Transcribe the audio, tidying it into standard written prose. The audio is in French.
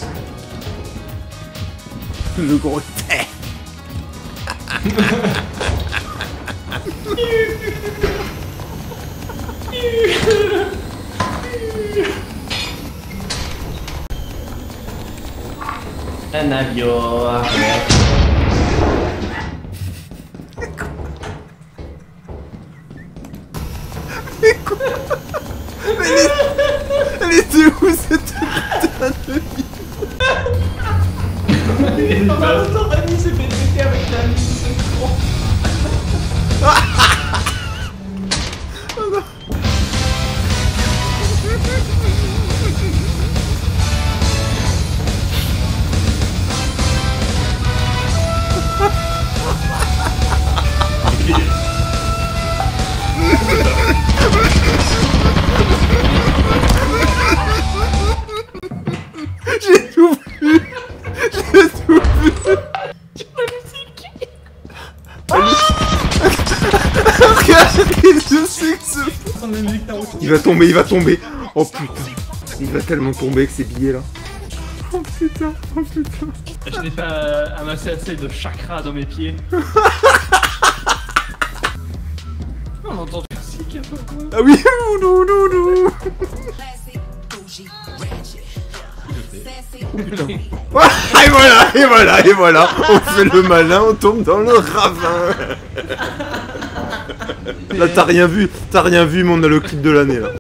Le gros tête. Un avion. Mais quoi? Elle était où cette putain de vie? Naruto Rani s'est fait péter avec la mise de con. Oh non. J'ai tout vu. J'ai tout vu. Regarde, je sais que ce... Il va tomber, il va tomber. Oh putain. Il va tellement tomber avec ces billets là. Oh putain, oh putain. Je l'ai fait amasser assez de chakra dans mes pieds. On entend du musique un peu quoi. Ah oui, non, non, non. Oh putain. Et voilà, et voilà, et voilà. On fait le malin, on tombe dans le ravin. Là t'as rien vu mais on a le clip de l'année là.